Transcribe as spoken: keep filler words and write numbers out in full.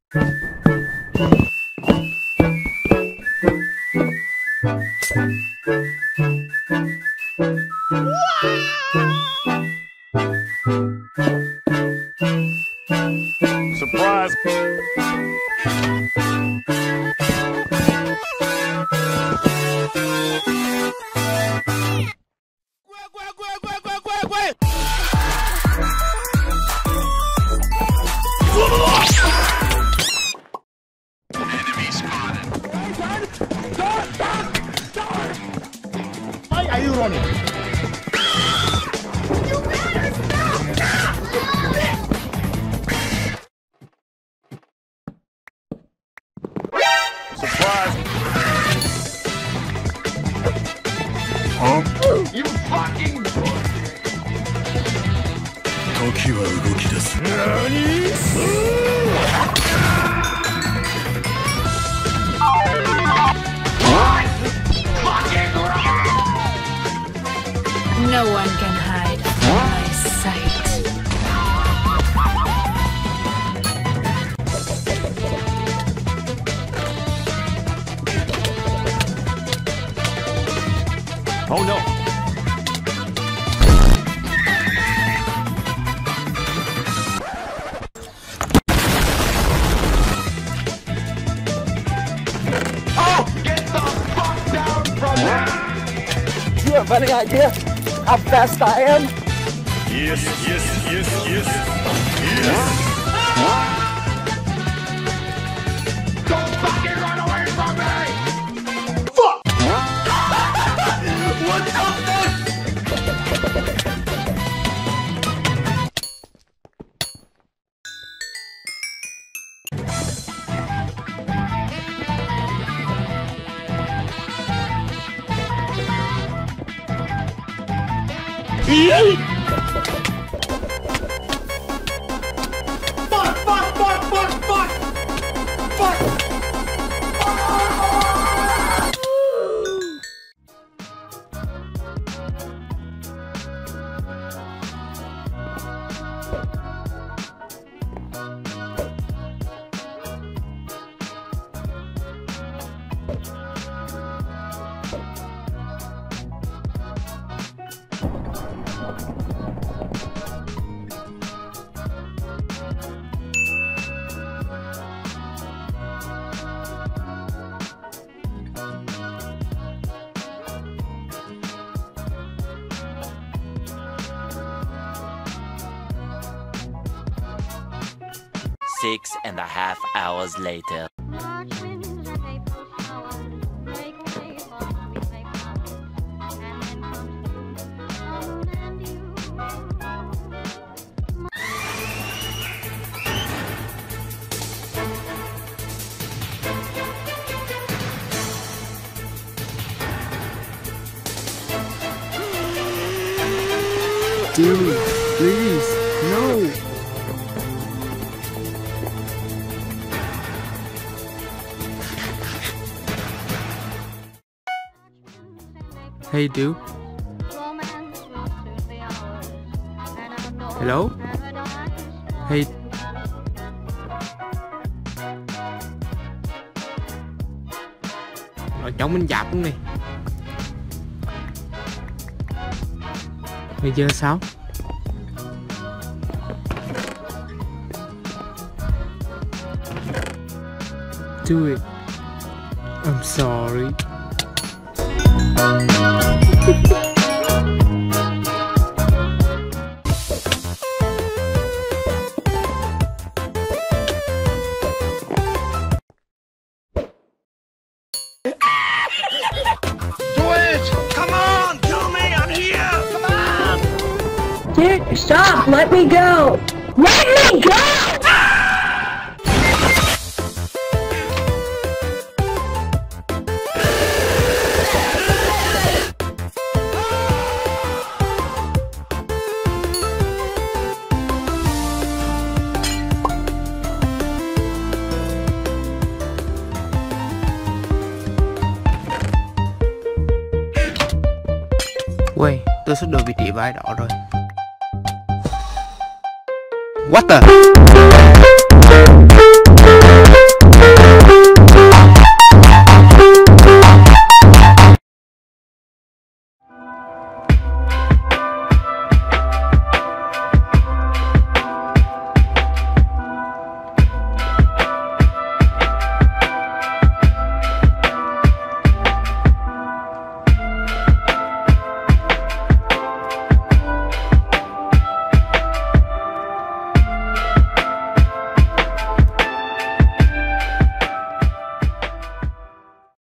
Surprise! Why are you running? You better stop! Surprise! Huh? You fucking bullshit! No one can hide from my sight. Oh no! Oh! Get the fuck down from there! Do you have any idea how fast I am? Yes, yes, yes, yes, yes! Don't fucking run away from me! Fuck! What the fuck? Fuck, fuck, fuck, fuck, fuck! Fuck! Six and a half hours later. Dude, please, no. Hey dude. Hello? Hey. Rồi chống mình dạp luôn đi. Bây giờ sao? Do it. I'm sorry. Dude, stop! Let me go! Let me go! Ui, tôi sắp được vị trí vai đỏ rồi. What the?